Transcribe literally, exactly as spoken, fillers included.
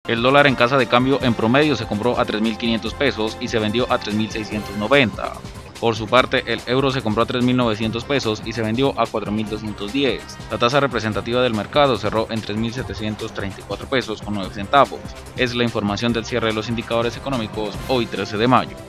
El dólar en casa de cambio en promedio se compró a tres mil quinientos pesos y se vendió a tres mil seiscientos noventa. Por su parte, el euro se compró a tres mil novecientos pesos y se vendió a cuatro mil doscientos diez. La tasa representativa del mercado cerró en tres mil setecientos treinta y cuatro pesos con nueve centavos. Es la información del cierre de los indicadores económicos hoy trece de mayo.